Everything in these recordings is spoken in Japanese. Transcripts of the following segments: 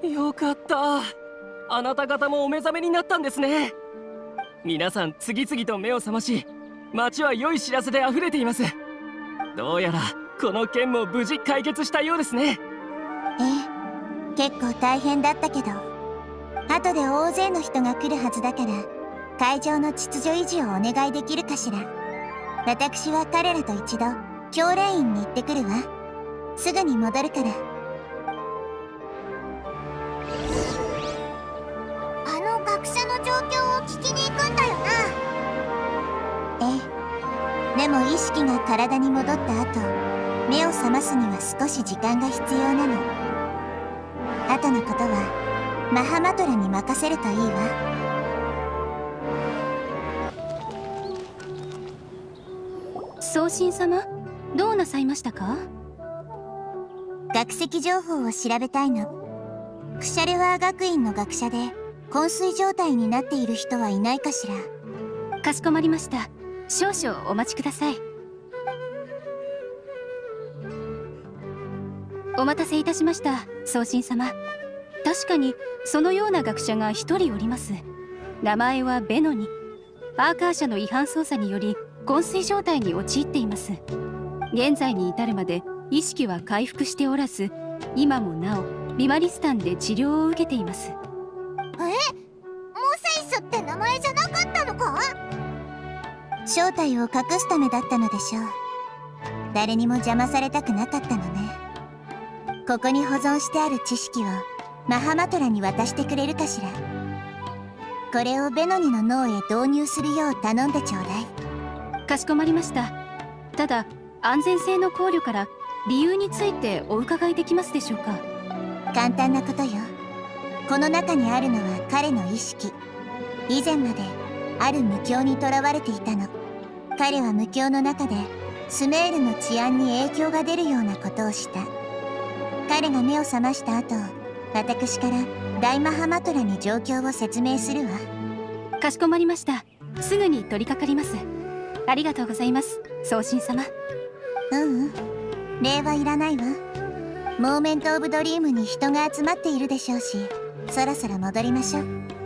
よかった。あなた方もお目覚めになったんですね。皆さん次々と目を覚まし、街は良い知らせで溢れています。どうやらこの件も無事解決したようですね。 ええ、結構大変だったけど、後で大勢の人が来るはずだから、会場の秩序維持をお願いできるかしら。私は彼らと一度教練院に行ってくるわ。すぐに戻るから。 あの学者の状況を聞きに行くんだよな。 ええ、でも意識が体に戻った後、目を覚ますには少し時間が必要なの。後のことはマハマトラに任せるといいわ。 宗神様、どうなさいましたか？ 学籍情報を調べたいの。クシャレワー学院の学者で昏睡状態になっている人はいないかしら。 かしこまりました。少々お待ちください。お待たせいたしました、宗神様。確かにそのような学者が一人おります。名前はベノニ。アーカー社の違反操作により昏睡状態に陥っています。現在に至るまで意識は回復しておらず、今もなおビマリスタンで治療を受けています。 モセイスって名前じゃなかったのか？ 正体を隠すためだったのでしょう。誰にも邪魔されたくなかったのね。ここに保存してある知識をマハマトラに渡してくれるかしら。これをベノニの脳へ導入するよう頼んでちょうだい。 かしこまりました。ただ安全性の考慮から理由についてお伺いできますでしょうか？ 簡単なことよ。この中にあるのは彼の意識。以前まである無境にとらわれていたの。彼は無境の中でスメールの治安に影響が出るようなことをした。彼が目を覚ました後、私から大マハマトラに状況を説明するわ。 かしこまりました。すぐに取り掛かります。ありがとうございます、宗神様。 礼はいらないわ。モーメント・オブ・ドリームに人が集まっているでしょうし、そろそろ戻りましょう。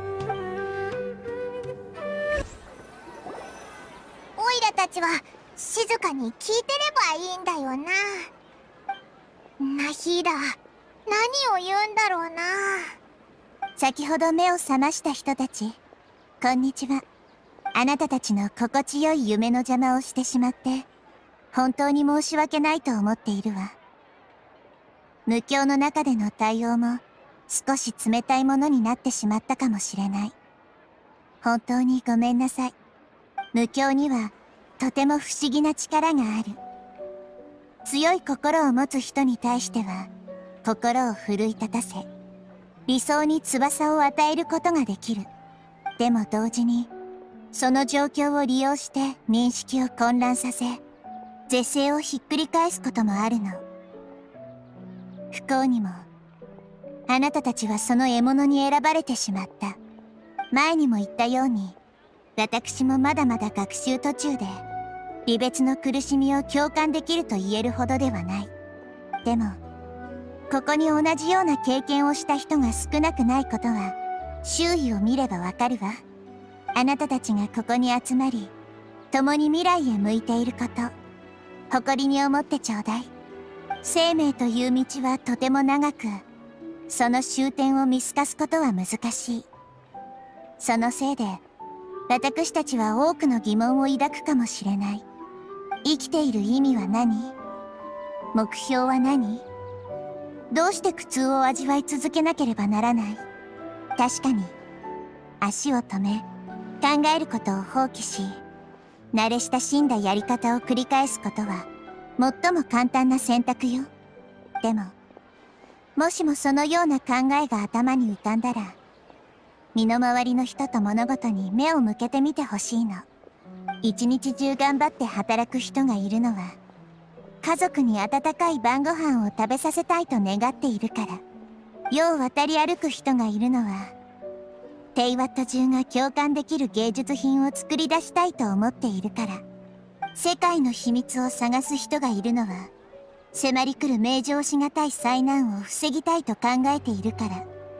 オイラたちは静かに聞いてればいいんだよな。ナヒーラ、何を言うんだろうな。 先ほど目を覚ました人たち、こんにちは。あなたたちの心地よい夢の邪魔をしてしまって本当に申し訳ないと思っているわ。無境の中での対応も少し冷たいものになってしまったかもしれない。本当にごめんなさい。無境にはとても不思議な力がある。強い心を持つ人に対しては心を奮い立たせ、理想に翼を与えることができる。でも同時にその状況を利用して認識を混乱させ、是正をひっくり返すこともあるの。不幸にもあなたたちはその獲物に選ばれてしまった。前にも言ったように、私もまだまだ学習途中で離別の苦しみを共感できると言えるほどではない。でもここに同じような経験をした人が少なくないことは周囲を見ればわかるわ。あなたたちがここに集まり、共に未来へ向いていること、誇りに思ってちょうだい。生命という道はとても長く、その終点を見透かすことは難しい。そのせいで私たちは多くの疑問を抱くかもしれない。生きている意味は何？目標は何？どうして苦痛を味わい続けなければならない？確かに足を止め考えることを放棄し、慣れ親しんだやり方を繰り返すことは最も簡単な選択よ。でももしもそのような考えが頭に浮かんだら、身の回りの人と物事に目を向けてみてほしいの。一日中頑張って働く人がいるのは、家族に温かい晩ご飯を食べさせたいと願っているから。世を渡り歩く人がいるのは、テイワット中が共感できる芸術品を作り出したいと思っているから。世界の秘密を探す人がいるのは、迫り来る名状しがたい災難を防ぎたいと考えているから。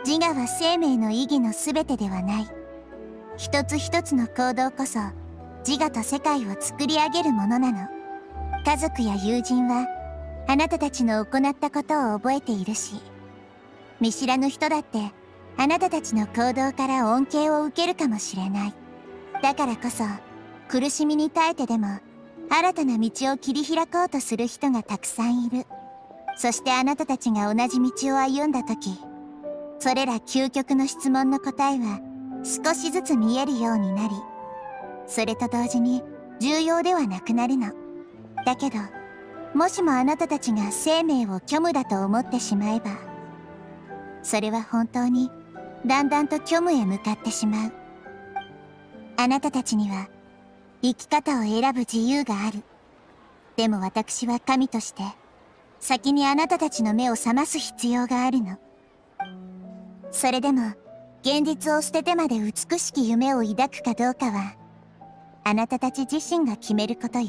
自我は生命の意義のすべてではない。一つ一つの行動こそ自我と世界を作り上げるものなの。家族や友人はあなたたちの行ったことを覚えているし、見知らぬ人だってあなたたちの行動から恩恵を受けるかもしれない。だからこそ苦しみに耐えてでも新たな道を切り開こうとする人がたくさんいる。そしてあなたたちが同じ道を歩んだ時、それら究極の質問の答えは少しずつ見えるようになり、それと同時に重要ではなくなるの。だけど、もしもあなたたちが生命を虚無だと思ってしまえば、それは本当にだんだんと虚無へ向かってしまう。あなたたちには生き方を選ぶ自由がある。でも私は神として先にあなたたちの目を覚ます必要があるの。それでも現実を捨ててまで美しき夢を抱くかどうかはあなたたち自身が決めることよ。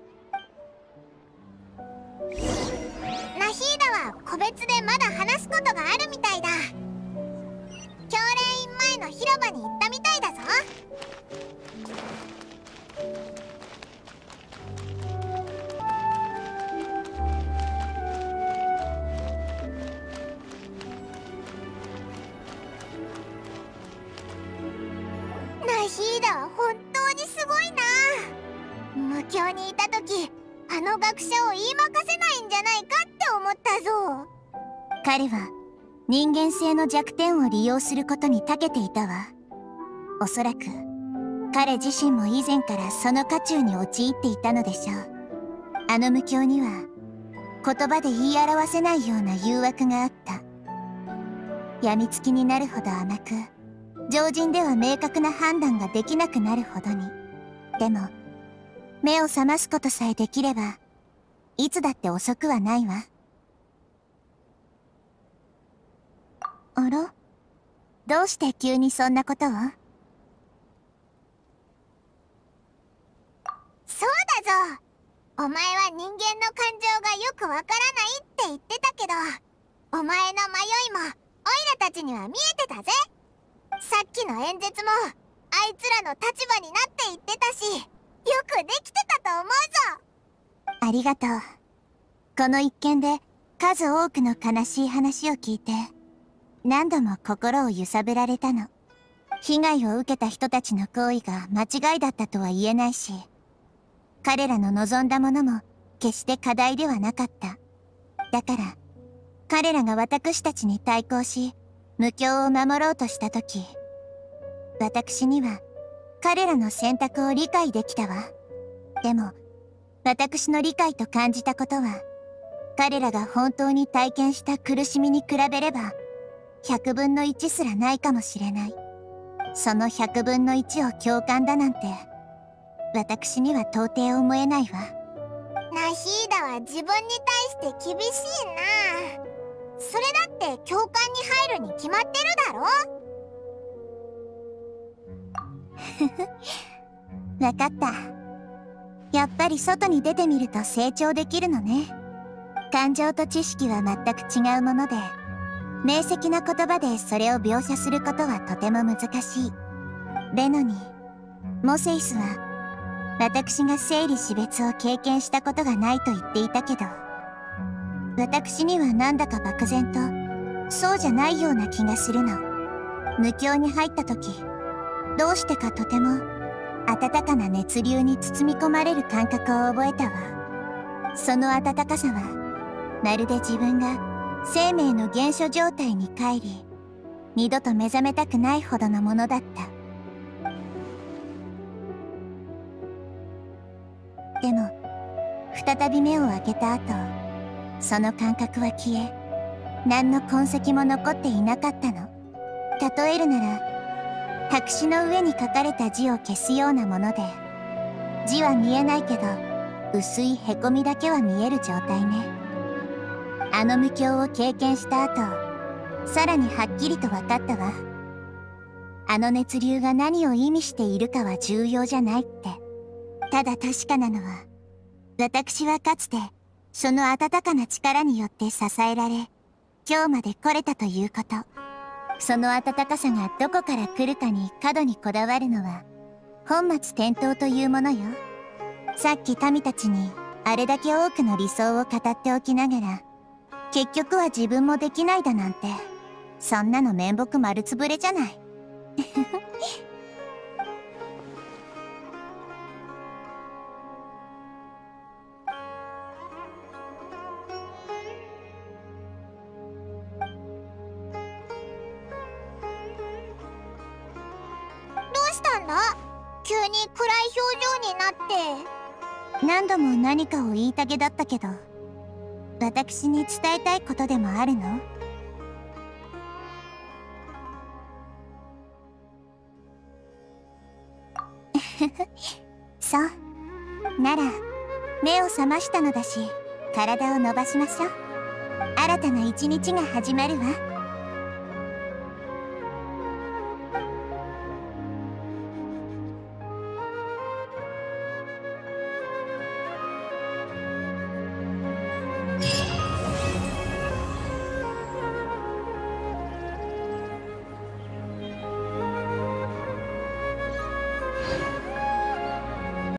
ナヒーダは個別でまだ話すことがあるみたいだ。教練院前の広場に行ったみたいだぞ。ナヒーダは本当にすごいな。無教にいた時、あの学者を言いまかせないんじゃないかって思ったぞ。 彼は人間性の弱点を利用することに長けていたわ。おそらく彼自身も以前からその渦中に陥っていたのでしょう。あの無教には言葉で言い表せないような誘惑があった。病みつきになるほど甘く、常人では明確な判断ができなくなるほどに。でも目を覚ますことさえできればいつだって遅くはないわ。あら？どうして急にそんなことを？ そうだぞ。お前は人間の感情がよくわからないって言ってたけど、お前の迷いもオイラたちには見えてたぜ。さっきの演説もあいつらの立場になって言ってたし、よくできてたと思うぞ。 ありがとう。この一件で数多くの悲しい話を聞いて何度も心を揺さぶられたの。被害を受けた人たちの行為が間違いだったとは言えないし、彼らの望んだものも決して課題ではなかった。だから彼らが私たちに対抗し無教を守ろうとした時、私には彼らの選択を理解できたわ。でも私の理解と感じたことは、彼らが本当に体験した苦しみに比べれば100分の1すらないかもしれない。その100分の1を共感だなんて私には到底思えないわ。 ナヒーダは自分に対して厳しいな。それだって共感に入るに決まってるだろ。 わかった。やっぱり外に出てみると成長できるのね。感情と知識は全く違うもので、明晰な言葉でそれを描写することはとても難しい。ベノニー、モセイスは私が生理死別を経験したことがないと言っていたけど、私にはなんだか漠然とそうじゃないような気がするの。無教に入った時、どうしてかとても温かな熱流に包み込まれる感覚を覚えたわ。その温かさはまるで自分が生命の原初状態に帰り、二度と目覚めたくないほどのものだった。でも再び目を開けた後、その感覚は消え、何の痕跡も残っていなかったの。例えるなら白紙の上に書かれた字を消すようなもので、字は見えないけど薄いへこみだけは見える状態ね。あの無教を経験した後、さらにはっきりと分かったわ。あの熱流が何を意味しているかは重要じゃないって。ただ確かなのは、私はかつてその温かな力によって支えられ、今日まで来れたということ。 その温かさがどこから来るかに過度にこだわるのは本末転倒というものよ。さっき民たちにあれだけ多くの理想を語っておきながら、結局は自分もできないだなんて、そんなの面目丸つぶれじゃない。 どうしたんだ？急に暗い表情になって。 何度も何かを言いたげだったけど、私に伝えたいことでもあるの？そう。なら、目を覚ましたのだし、体を伸ばしましょう。新たな一日が始まるわ。